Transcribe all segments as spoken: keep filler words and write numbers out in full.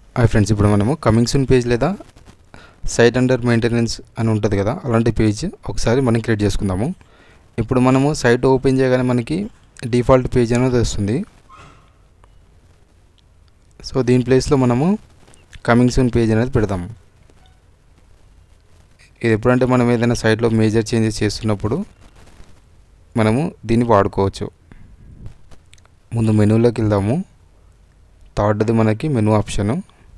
Hi friends, ఇప్పుడు మనము coming soon page లేదా సైట్ అండర్ మెయింటెనెన్స్ అని ఉంటుంది కదా, అలాంటి పేజ్ ఒకసారి మనం క్రియేట్ చేసుకుందాము. ఇప్పుడు మనము సైట్ ఓపెన్ చేయగానే మనకి డిఫాల్ట్ పేజ్ అనేది వస్తుంది. సో దీని ప్లేస్లో మనము కమింగ్ సూన్ పేజ్ అనేది పెడదాము. ఇది ఎప్పుడంటే మనం ఏదైనా సైట్లో మేజర్ చేంజెస్ చేస్తున్నప్పుడు మనము దీన్ని వాడుకోవచ్చు. ముందు మెనూలోకి వెళ్దాము. థర్డ్ది మనకి మెనూ ఆప్షను.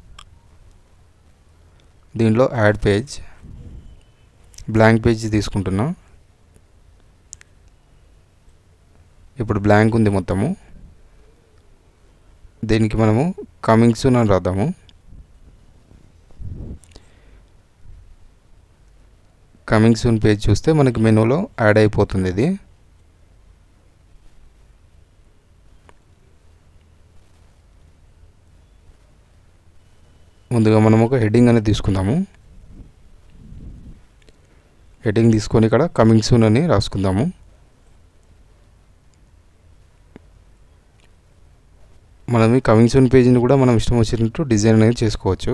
దీనిలో యాడ్ పేజ్, బ్లాంక్ పేజ్ తీసుకుంటున్నా. ఇప్పుడు బ్లాంక్ ఉంది మొత్తము. దీనికి మనము కమింగ్ సూన్ అని రాద్దాము. కమింగ్ సూన్ పేజ్ చూస్తే మనకి మెనూలో యాడ్ అయిపోతుంది. ఇది ముందుగా మనం ఒక హెడ్డింగ్ అనేది తీసుకుందాము. హెడ్డింగ్ తీసుకొని ఇక్కడ కమింగ్ సూన్ అని రాసుకుందాము. మనం ఈ కమింగ్ సూన్ పేజీని కూడా మనం ఇష్టం వచ్చినట్టు డిజైన్ అనేది చేసుకోవచ్చు.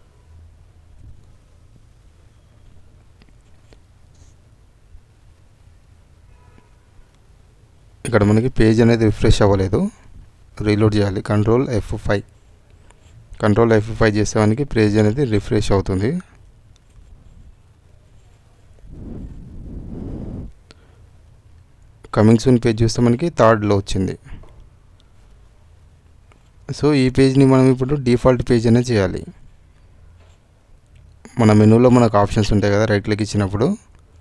ఇక్కడ మనకి పేజ్ అనేది రిఫ్రెష్ అవ్వలేదు, రీలోడ్ చేయాలి. Control F five control F five చేసేవానికి పేజ్ అనేది రిఫ్రెష్ అవుతుంది. కమింగ్ సూన్ పేజ్ చూస్తే మనకి థర్డ్లో వచ్చింది. సో ఈ పేజ్ని మనం ఇప్పుడు డిఫాల్ట్ పేజ్ అనేది చేయాలి. మన మెనూలో మనకు ఆప్షన్స్ ఉంటాయి కదా, రైట్ క్లిక్ ఇచ్చినప్పుడు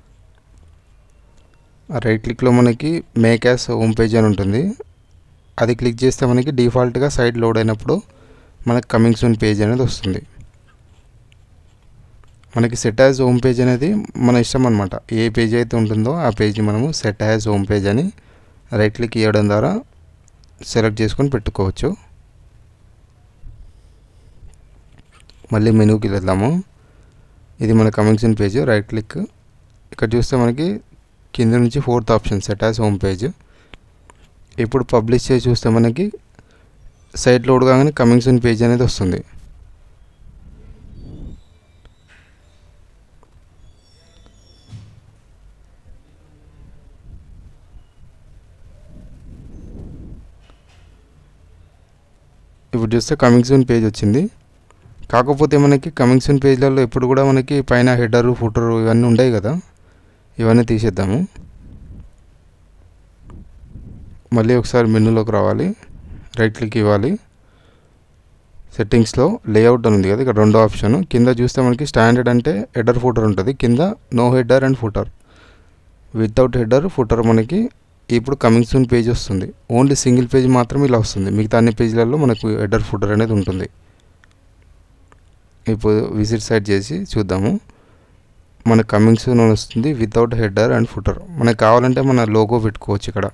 ఆ రైట్ క్లిక్లో మనకి మేక్ యాస్ హోమ్ పేజ్ అని ఉంటుంది. అది క్లిక్ చేస్తే మనకి డిఫాల్ట్గా సైట్ లోడ్ అయినప్పుడు మనకి కమింగ్ సూన్ పేజ్ అనేది వస్తుంది. మనకి సెట్ యాజ్ హోమ్ పేజ్ అనేది మన ఇష్టం అనమాట. ఏ పేజ్ అయితే ఉంటుందో ఆ పేజ్ని మనము సెట్ యాజ్ హోమ్ పేజ్ అని రైట్ క్లిక్ ఇవ్వడం ద్వారా సెలెక్ట్ చేసుకొని పెట్టుకోవచ్చు. మళ్ళీ మెనూకి వెళ్దాము. ఇది మన coming soon page. Right click ఇక్కడ చూస్తే మనకి కింద నుంచి fourth option set as home page. ఇప్పుడు పబ్లిష్ చేసి చూస్తే మనకి సైట్ లోడ్ కాగానే కమింగ్ సూన్ పేజ్ అనేది వస్తుంది. ఇప్పుడు చూస్తే కమింగ్ సూన్ పేజ్ వచ్చింది. కాకపోతే మనకి కమింగ్ సూన్ పేజ్లలో ఎప్పుడు కూడా మనకి పైన హెడరు ఫుటరు ఇవన్నీ ఉంటాయి కదా, ఇవన్నీ తీసేద్దాము. మళ్ళీ ఒకసారి మెనూలోకి రావాలి, రైట్ క్లిక్ ఇవ్వాలి. సెట్టింగ్స్లో లేఅవుట్ అని ఉంది కదా, ఇక్కడ రెండో ఆప్షన్. కింద చూస్తే మనకి స్టాండర్డ్ అంటే హెడర్ ఫుటర్ ఉంటుంది. కింద no header and footer, without header footer మనకి ఇప్పుడు కమింగ్ సూన్ పేజ్ వస్తుంది. ఓన్లీ సింగిల్ పేజ్ మాత్రం ఇలా వస్తుంది. మిగతా అన్ని పేజీలలో మనకు హెడర్ ఫుటర్ అనేది ఉంటుంది. ఇప్పుడు విజిట్ సైట్ చేసి చూద్దాము. మన కమింగ్ సూన్ వస్తుంది వితౌట్ హెడర్ అండ్ ఫుటర్. మనకు కావాలంటే మన లోగో పెట్టుకోవచ్చు. ఇక్కడ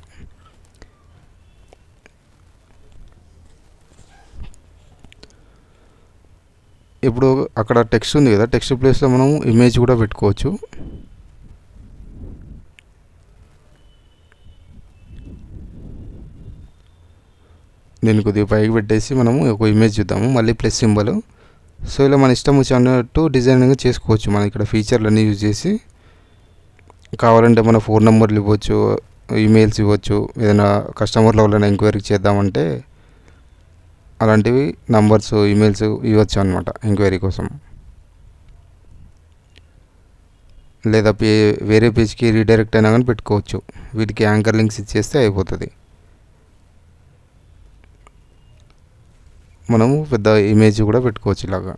ఇప్పుడు అక్కడ టెక్స్ట్ ఉంది కదా, టెక్స్ట్ ప్లేస్లో మనం ఇమేజ్ కూడా పెట్టుకోవచ్చు. దీన్ని కొద్దిగా పైకి పెట్టేసి మనము ఒక ఇమేజ్ చూద్దాము. మళ్ళీ ప్లస్ సింబల్. సో ఇలా మన ఇష్టం వచ్చినట్టు డిజైనింగ్ చేసుకోవచ్చు. మనం ఇక్కడ ఫీచర్లు అన్నీ యూజ్ చేసి కావాలంటే మన ఫోన్ నెంబర్లు ఇవ్వచ్చు, ఈమెయిల్స్ ఇవ్వచ్చు. ఏదైనా కస్టమర్ల వల్ల ఎంక్వైరీ చేద్దామంటే అలాంటివి నంబర్స్, ఈమెయిల్స్ ఇవ్వచ్చు అనమాట ఎంక్వైరీ కోసం. లేదా పే వేరే పేజ్కి రీడైరెక్ట్ అయినా కానీ పెట్టుకోవచ్చు. వీటికి యాంకర్ లింక్స్ ఇచ్చేస్తే అయిపోతుంది. మనము పెద్ద ఇమేజ్ కూడా పెట్టుకోవచ్చు ఇలాగా.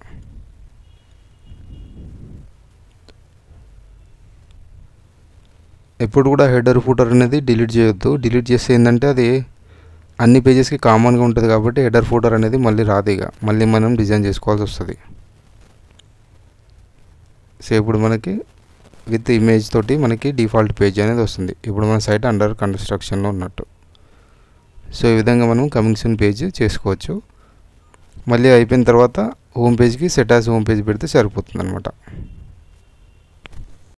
ఎప్పుడు కూడా హెడర్ ఫుటర్ అనేది డిలీట్ చేయొద్దు. డిలీట్ చేస్తే ఏంటంటే అది అన్ని పేజెస్కి కామన్గా ఉంటుంది కాబట్టి హెడర్ ఫుటర్ అనేది మళ్ళీ రాదు. ఇక మళ్ళీ మనం డిజైన్ చేసుకోవాల్సి వస్తుంది. సో ఇప్పుడు మనకి విత్ ఇమేజ్ తోటి మనకి డిఫాల్ట్ పేజ్ అనేది వస్తుంది. ఇప్పుడు మన సైట్ అండర్ కన్స్ట్రక్షన్లో ఉన్నట్టు. సో ఈ విధంగా మనం కమింగ్ సూన్ పేజ్ చేసుకోవచ్చు. మళ్ళీ అయిపోయిన తర్వాత హోమ్ పేజ్కి సెట్ యాజ్ హోమ్ పేజ్ పెడితే సరిపోతుంది అనమాట.